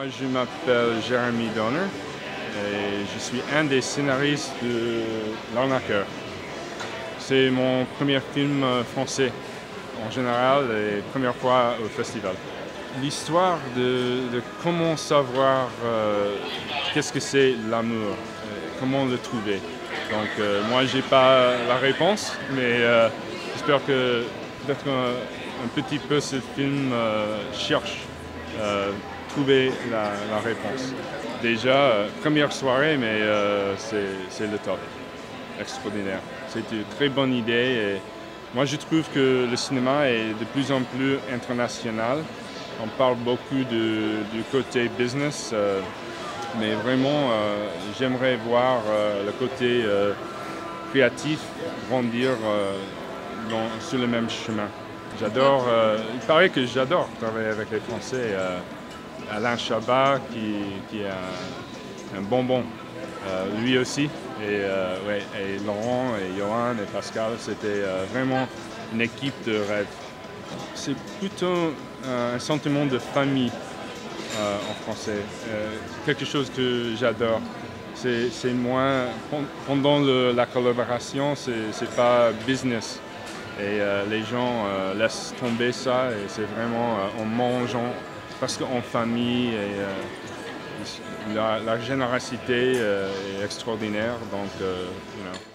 Moi, je m'appelle Jeremy Donner et je suis un des scénaristes de L'Arnaqueur. C'est mon premier film français en général et première fois au festival. L'histoire de comment savoir qu'est-ce que c'est l'amour, comment le trouver. Donc moi, j'ai pas la réponse, mais j'espère que peut-être un petit peu ce film cherche trouver la réponse. Déjà, première soirée, mais c'est le top. Extraordinaire. C'est une très bonne idée. Et moi, je trouve que le cinéma est de plus en plus international. On parle beaucoup du côté business, mais vraiment, j'aimerais voir le côté créatif grandir sur le même chemin. J'adore, il paraît que j'adore travailler avec les Français. Alain Chabat, qui est un bonbon, lui aussi. Et Laurent, et Johan, et Pascal, c'était vraiment une équipe de rêve. C'est plutôt un sentiment de famille en français, quelque chose que j'adore. C'est moins, pendant la collaboration, c'est pas business. Et les gens laissent tomber ça, et c'est vraiment en mangeant, parce qu'en famille, et la générosité est extraordinaire. Donc,